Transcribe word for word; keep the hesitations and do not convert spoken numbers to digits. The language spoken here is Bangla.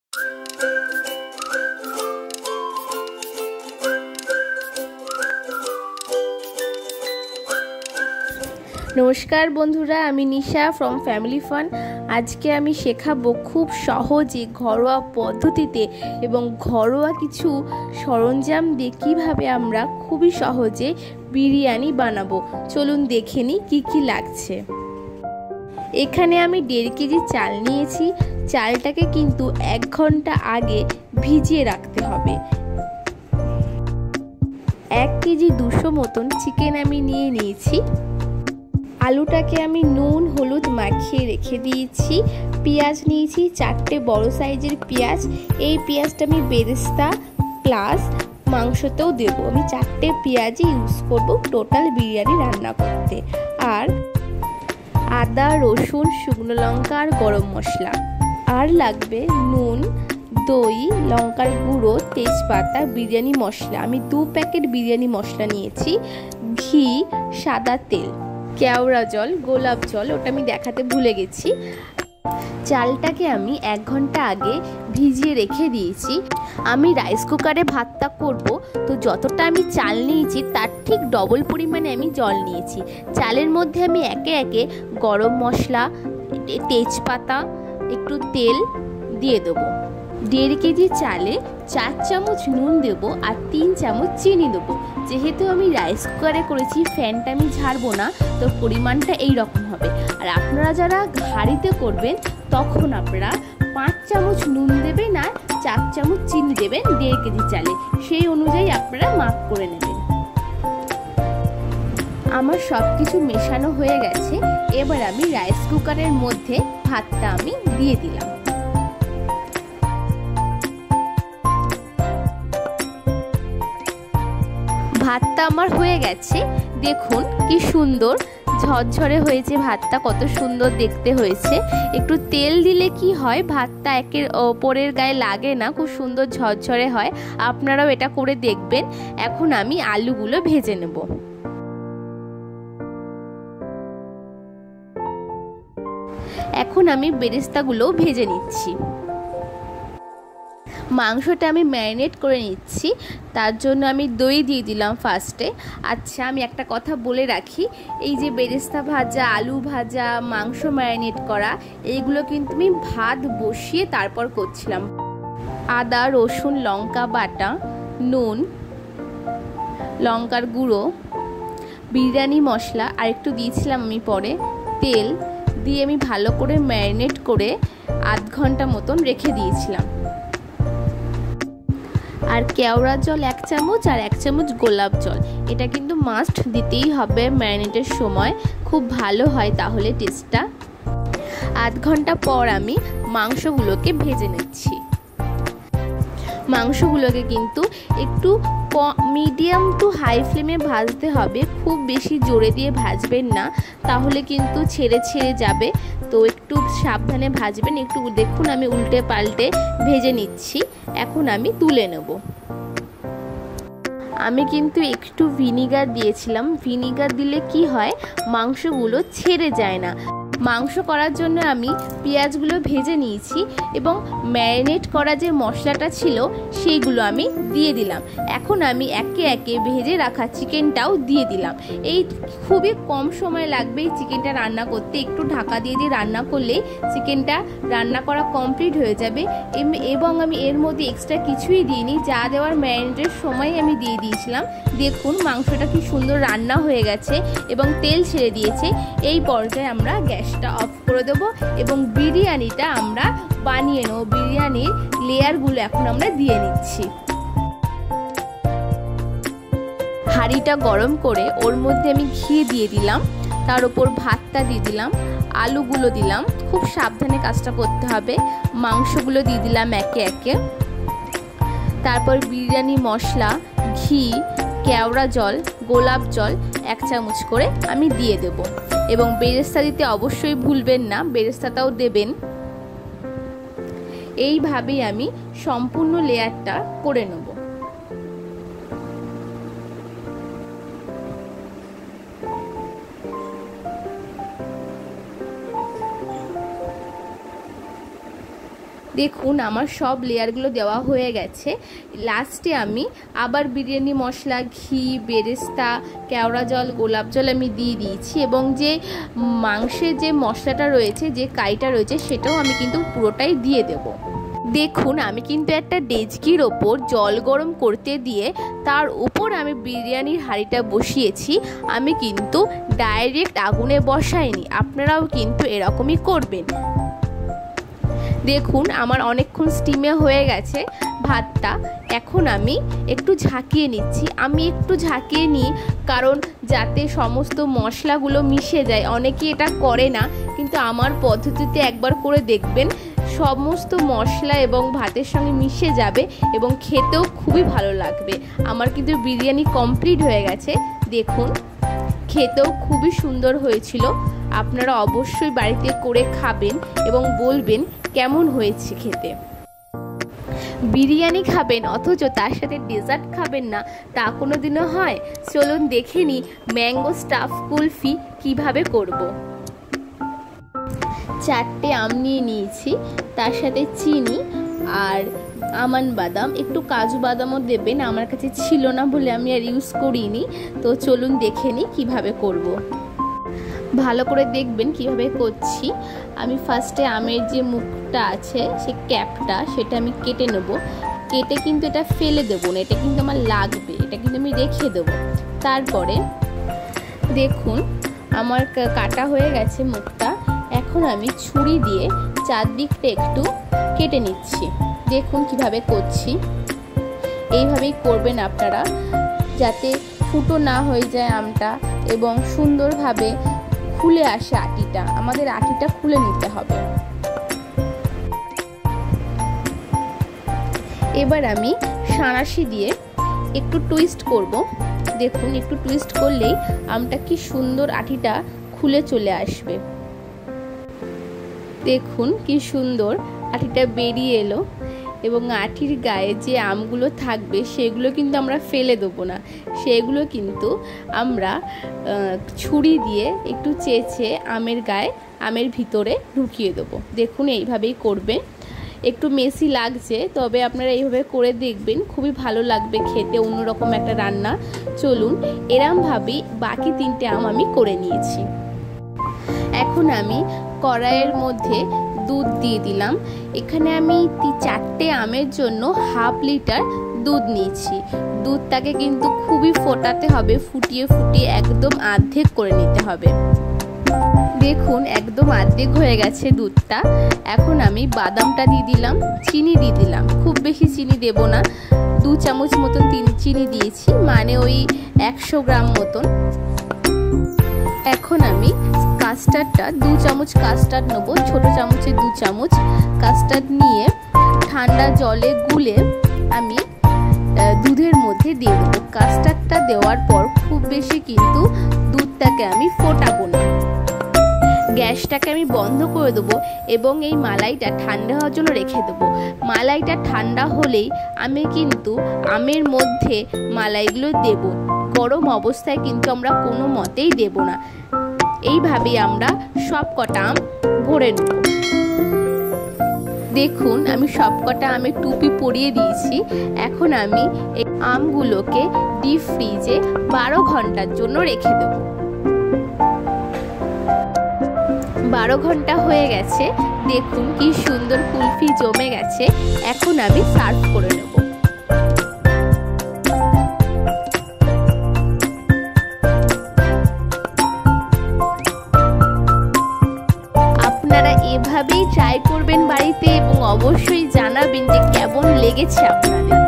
नमस्कार बंधुरा, आमी निशा फ्रम फैमिली फान। आज के आमी शेखाबो खूब सहजे घरोया पद्धतिते एबं घरोया किछु सरंजाम दिये किभाबे आमरा खूबई सहजे बिरियानी बानाबो। चलुन देखे नि कि कि लागछे। एखाने आमी देড় केजी चाल नियेछि। चालटाके किन्तु एक घंटा आगे भिजिए राखते हबे। एक केजी दुशो मतन चिकेन आमी निये नियेछि। आलूटाके आमी नुन हलुद माखिए रेखे दिएछि। पेঁয়াজ निয়েছি चारटे बड़ो साइजेर पेঁয়াজ। এই পেঁয়াজটা আমি বেরেস্তা প্লাস মাংসতেও দেব। আমি চারটে পেঁয়াজই ইউজ করব টোটাল বিরিয়ানি রান্না করতে। আর আদা রসুন শুকনো লঙ্কা আর গরম মশলা, আর লাগবে নুন দই লঙ্কার গুঁড়ো তেজপাতা বিরিয়ানি মশলা। আমি দু প্যাকেট বিরিয়ানি মশলা নিয়েছি। ঘি সাদা তেল কেওড়া জল গোলাপ জল, ওটা আমি দেখাতে ভুলে গেছি। চালটাকে আমি এক ঘন্টা আগে ভিজিয়ে রেখে দিয়েছি। আমি রাইস কুকারে ভাতটা করব, তো যতটা আমি চাল নিয়েছি তার ঠিক ডবল পরিমাণে আমি জল নিয়েছি। চালের মধ্যে আমি একে একে গরম মশলা তেজপাতা একটু তেল দিয়ে দেবো। দেড় কেজি চালে চার চামচ নুন দেব আর তিন চামচ চিনি দেবো। যেহেতু আমি রাইস কুকারে করেছি ফ্যানটা আমি ঝাড়বো না, তো পরিমাণটা এই রকম হবে। আর আপনারা যারা হাঁড়িতে করবেন তখন আপনারা পাঁচ চামচ নুন দেবেন আর চার চামচ চিনি দেবেন দেড় কেজি চালে। সেই অনুযায়ী আপনারা মাপ করে নেবেন। আমার সব কিছু মেশানো হয়ে গেছে। এবার আমি রাইস কুকারের মধ্যে ভাতটা আমি দিয়ে দিলাম। ভাতটা আমার হয়ে গেছে। দেখুন কি সুন্দর ঝরঝরে হয়েছে ভাতটা, কত সুন্দর দেখতে হয়েছে। একটু তেল দিলে কি হয় ভাতটা একের ওপরের গায়ে লাগে না, খুব সুন্দর ঝরঝরে হয়। আপনারাও এটা করে দেখবেন। এখন আমি আলুগুলো ভেজে নেব। এখন আমি বেরেস্তাগুলো ভেজে নিচ্ছি। মাংসটা আমি ম্যারিনেট করে নিচ্ছি, তার জন্য আমি দই দিয়ে দিলাম ফার্স্টে। আচ্ছা, আমি একটা কথা বলে রাখি, এই যে বেরেস্তা ভাজা আলু ভাজা মাংস ম্যারিনেট করা এইগুলো কিন্তু আমি ভাত বসিয়ে তারপর করছিলাম। আদা রসুন লঙ্কা বাটা, নুন লঙ্কার গুঁড়ো বিরিয়ানি মশলা আর একটু দিয়েছিলাম আমি পরে, তেল দিয়ে আমি ভালো করে ম্যারিনেট করে আধ ঘন্টা মতন রেখে দিয়েছিলাম। আর কেওড়া জল এক চামচ আর এক চামচ গোলাপ জল, এটা কিন্তু মাস্ট দিতেই হবে ম্যারিনেটের সময়, খুব ভালো হয় তাহলে টেস্টটা। আধ ঘন্টা পর আমি মাংসগুলোকে ভেজে নিচ্ছি। মাংসগুলোকে কিন্তু একটু মিডিয়াম টু হাই ফ্লেমে ভাজতে হবে, খুব বেশি জোরে দিয়ে ভাজবেন না, তাহলে কিন্তু ছেড়ে ছেড়ে যাবে। তো একটু সাবধানে ভাজবেন। একটু দেখুন আমি উল্টে পাল্টে ভেজে নিচ্ছি। এখন আমি তুলে নেব। আমি কিন্তু একটু ভিনিগার দিয়েছিলাম। ভিনিগার দিলে কি হয় মাংসগুলো ছেড়ে যায় না। মাংস করার জন্য আমি পেঁয়াজগুলো ভেজে নিয়েছি এবং ম্যারিনেট করা যে মশলাটা ছিল সেইগুলো আমি দিয়ে দিলাম। এখন আমি একে একে ভেজে রাখা চিকেনটাও দিয়ে দিলাম। এই খুবই কম সময় লাগবে এই চিকেনটা রান্না করতে। একটু ঢাকা দিয়ে দিয়ে রান্না করলেই চিকেনটা রান্না করা কমপ্লিট হয়ে যাবে। এবং আমি এর মধ্যে এক্সট্রা কিছুই দিইনি, যা দেওয়ার ম্যারিনেটের সময় আমি দিয়ে দিয়েছিলাম। দেখুন মাংসটা কি সুন্দর রান্না হয়ে গেছে এবং তেল ছেড়ে দিয়েছে। এই পর্যায়ে আমরা গ্যাসটা অফ করে দেবো এবং বিরিয়ানিটা আমরা বানিয়ে নেব। বিরিয়ানির লেয়ারগুলো এখন আমরা দিয়ে নিচ্ছি। হাঁড়িটা গরম করে ওর মধ্যে আমি ঘি দিয়ে দিলাম, তার উপর ভাতটা দিয়ে দিলাম, আলুগুলো দিলাম, খুব সাবধানে কাজটা করতে হবে। মাংসগুলো দিয়ে দিলাম একে একে, তারপর বিরিয়ানি মশলা ঘি কেওড়া জল গোলাপ জল এক চামচ করে আমি দিয়ে দেব। এবং বেরেস্তা দিতে অবশ্যই ভুলবেন না, বেরেস্তাটাও দেবেন। এইভাবেই আমি সম্পূর্ণ লেয়ারটা করে নেব। দেখুন আমার সব লেয়ারগুলো দেওয়া হয়ে গেছে। লাস্টে আমি আবার বিরিয়ানি মশলা, ঘি, বেরেস্তা, কেওড়া জল, গোলাপ জল আমি দিয়ে দিয়েছি এবং যে মাংসের যে মশলাটা রয়েছে, যে কাইটা রয়েছে, সেটাও আমি কিন্তু পুরোটাই দিয়ে দেব। দেখুন আমি কিন্তু একটা ডেচকির ওপর জল গরম করতে দিয়ে তার উপর আমি বিরিয়ানির হাঁড়িটা বসিয়েছি। আমি কিন্তু ডাইরেক্ট আগুনে বসাইনি, আপনারাও কিন্তু এরকমই করবেন। দেখুন আমার অনেকক্ষণ স্টিমে হয়ে গেছে ভাতটা। এখন আমি একটু ঝাঁকিয়ে নিচ্ছি। আমি একটু ঝাঁকিয়ে নিই কারণ যাতে সমস্ত মশলাগুলো মিশে যায়। অনেকে এটা করে না, কিন্তু আমার পদ্ধতিতে একবার করে দেখবেন, সমস্ত মশলা এবং ভাতের সঙ্গে মিশে যাবে এবং খেতেও খুবই ভালো লাগবে। আমার কিন্তু বিরিয়ানি কমপ্লিট হয়ে গেছে। দেখুন খেতেও খুবই সুন্দর হয়েছিল। আপনারা অবশ্যই বাড়িতে করে খাবেন এবং বলবেন কেমন হয়েছে খেতে। বিরিয়ানি খাবেন অথচ তার সাথে ডেজার্ট খাবেন না, তা কোনো দিনও হয়? চলুন দেখে নিই ম্যাঙ্গো স্টাফ কুলফি কিভাবে করব। চারটে আম নিয়ে নিয়েছি, তার সাথে চিনি আর আমন্ড বাদাম, একটু কাজু বাদামও দেবেন, আমার কাছে ছিল না বলে আমি আর ইউজ করিনি। তো চলুন দেখে নিই কীভাবে করব। ভালো করে দেখবেন কিভাবে করছি। আমি ফার্স্টে আমের যে মুখটা আছে, সে ক্যাপটা, সেটা আমি কেটে নেব। কেটে কিন্তু এটা ফেলে দেবো না, এটা কিন্তু আমার লাগবে, এটা কিন্তু আমি রেখে দেবো। তারপরে দেখুন আমার কাটা হয়ে গেছে মুখটা। এখন আমি ছুরি দিয়ে চারদিকটা একটু কেটে নিচ্ছি। দেখুন কিভাবে করছি, এইভাবেই করবেন আপনারা, যাতে ফুটো না হয়ে যায় আমটা এবং সুন্দরভাবে খুলে আসে আটিটা। আমাদের আটিটা খুলে নিতে হবে। এবার আমি সাঁড়াশি দিয়ে একটু টুইস্ট করব। দেখুন একটু টুইস্ট করলেই আমটা কি সুন্দর আটিটা খুলে চলে আসবে। দেখুন কি সুন্দর আটিটা বেরিয়ে এলো এবং আটির গায়ে যে আমগুলো থাকবে সেগুলো কিন্তু আমরা ফেলে দেবো না, সেগুলো কিন্তু আমরা ছুরি দিয়ে একটু চেঁচে আমের গায়ে, আমের ভিতরে ঢুকিয়ে দেবো। দেখুন এইভাবেই করবে। একটু মেসি লাগছে, তবে আপনারা এইভাবে করে দেখবেন, খুবই ভালো লাগবে খেতে, অন্যরকম একটা রান্না। চলুন এরমভাবেই বাকি তিনটে আম আমি করে নিয়েছি। এখন আমি কড়াইয়ের মধ্যে দুধ দিয়ে দিলাম। এখানে আমি চারটে আমের জন্য হাফ লিটার দুধ নিয়েছি। দুধটাকে কিন্তু খুবই ফোটাতে হবে, ফুটিয়ে ফুটিয়ে একদম আর্ধেক করে নিতে হবে। দেখুন একদম আর্ধেক হয়ে গেছে দুধটা। এখন আমি বাদামটা দিয়ে দিলাম, চিনি দিয়ে দিলাম, খুব বেশি চিনি দেব না, দু চামচ মতন চিনি দিয়েছি, মানে ওই একশো গ্রাম মতন। এখন আমি কাস্টার্ডটা দু চামচ কাস্টার্ড নেবো, ছোট চামচে দু চামচ কাস্টার্ড নিয়ে ঠান্ডা জলে গুলে আমি দুধের মধ্যে দিয়ে দেবো। কাস্টার্ডটা দেওয়ার পর খুব বেশি কিন্তু দুধটাকে আমি ফোটাবো না, গ্যাসটাকে আমি বন্ধ করে দেবো এবং এই মালাইটা ঠান্ডা হওয়ার জন্য রেখে দেবো। মালাইটা ঠান্ডা হলেই আমি কিন্তু আমের মধ্যে মালাইগুলো দেব। গরম অবস্থায় কিন্তু আমরা কোনো মতেই দেব না। এইভাবেই আমরা সব কটা আম ভরে নেব। দেখুন আমি সব কটা আমের টুপি পরিয়ে দিয়েছি। এখন আমি এই আমগুলোকে ডিপ ফ্রিজে বারো ঘন্টার জন্য রেখে দেব। বারো ঘন্টা হয়ে গেছে। দেখুন কি সুন্দর কুলফি জমে গেছে। এখন আমি সার্ভ করে নেব। আপনারা এভাবেই ট্রাই করবেন বাড়িতে এবং অবশ্যই জানাবেন যে কেমন লেগেছে আপনাদের।